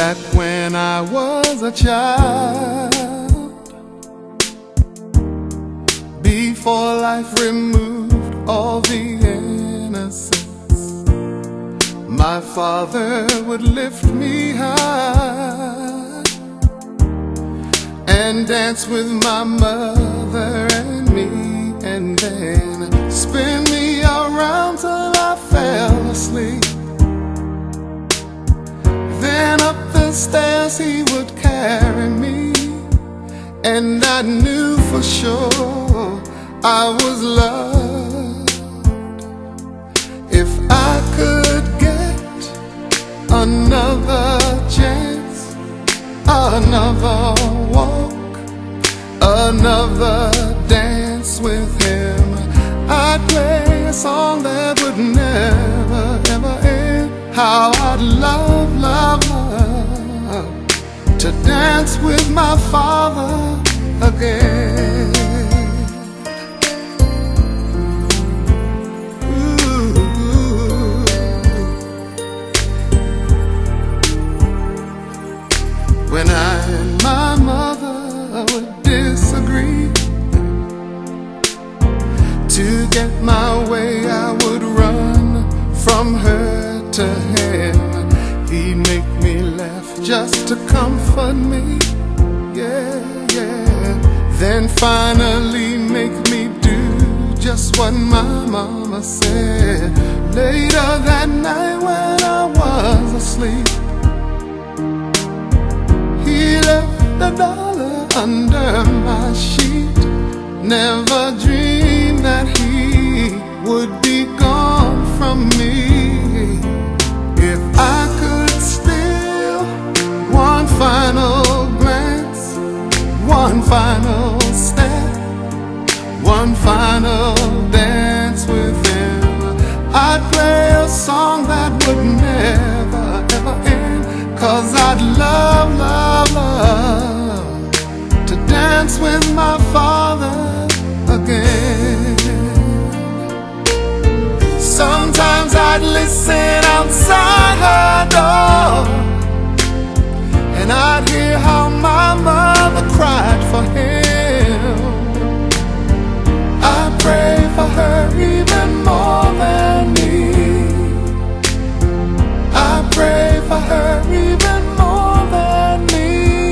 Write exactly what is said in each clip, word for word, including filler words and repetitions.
that when I was a child, before life removed all the innocence, my father would lift me high and dance with my mother and me, and then spin me around till I fell asleep. Then up the stairs he would carry me, and I knew for sure I was loved. If I could get another chance, another walk, another dance with him, I'd play a song that would never, ever end. How I'd love, love, love to dance with my father again. Ooh. When I and my mother would disagree, to get my way I would run from her to him. He'd make me laugh just to comfort me, yeah, yeah. Then finally make me do just what my mama said. Later that night when I was asleep, he left a dollar under my sheet. Never dreamed that he would be gone from me. If I could steal one final glance, one final step, one final dance with him, I'd play a song that would never, ever end. Cause I'd love, love, love to dance with my father again. Sometimes I'd listen outside her door, and I'd hear how my mother cried for him. I pray for her even more than me. I pray for her even more than me.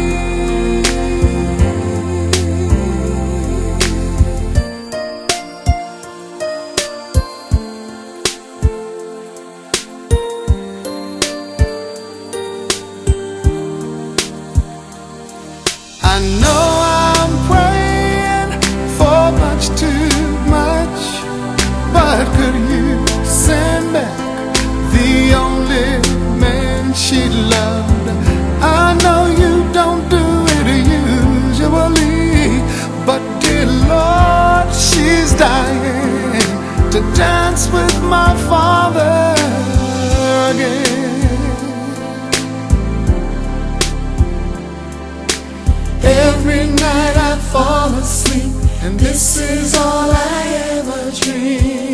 I know I'm praying for much too much, but could you send back the only man she loved? I know you don't do it usually, but dear Lord, she's dying to dance with my father again. Every night I fall asleep, and this is all I ever dream.